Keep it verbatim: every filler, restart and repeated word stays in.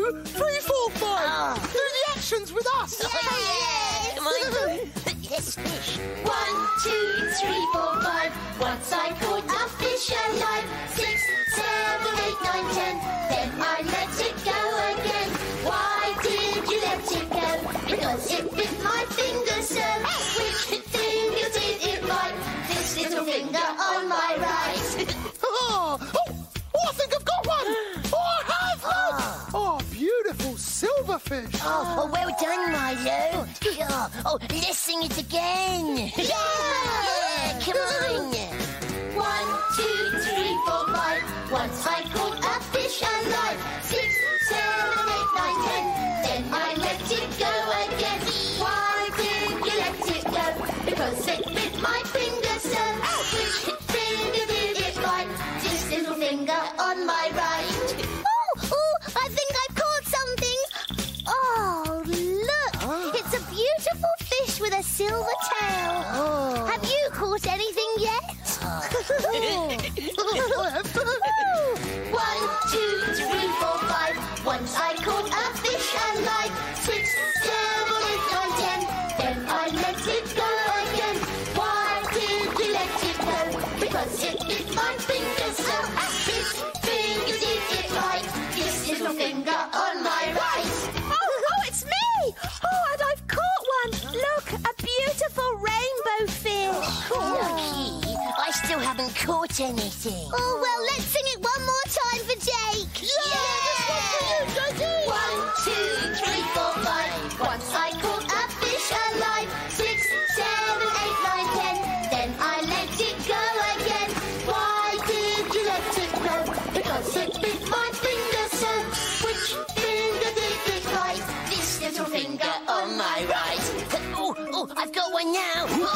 two, three, four, five. Oh. Do the actions with us. Oh, yeah. Come on. Yes, fish. One, two, three, four, five. Once I caught a fish alive. Six, seven, eight, nine, ten. Then I let it go again. Why did you let it go? Because it bit my finger, sir. Which finger did it bite? This little finger on my right. Oh, oh, oh, I think I've got one. Oh, I have. Oh. Oh, beautiful silverfish. Oh, oh, well done, Milo. Oh, oh, let's sing it again. Yeah! Yeah, come on. One, two, three, four, five. Once I caught a fish alive. Six, seven, eight, nine, ten. Then I let it go again. Why did you let it go? Because it bit my finger, sir. Which finger did it bite? This little finger on my right. Oh, oh, I think I've caught something. Oh, look. It's a beautiful fish with a silver tail. Oh. Have you caught anything yet? I have to. One, two, three, four, five. Once I caught a fish alive. Six, seven, eight, nine, ten. Then I let it go again. Why did you let it go? Because it bit my finger, so this finger did it right. This little finger on my right. Oh, oh, it's me. Oh, and I've caught one. Look, a beautiful rainbow fish. Lucky, I still haven't caught anything. Oh, well, let's sing it one more time for Jake. One, two, three, four, five. Once I caught a fish alive. Six, seven, eight, nine, ten. Then I let it go again. Why did you let it go? Because it bit my finger, sir. Which finger did it bite? This little finger on my right. Oh, oh, I've got one now.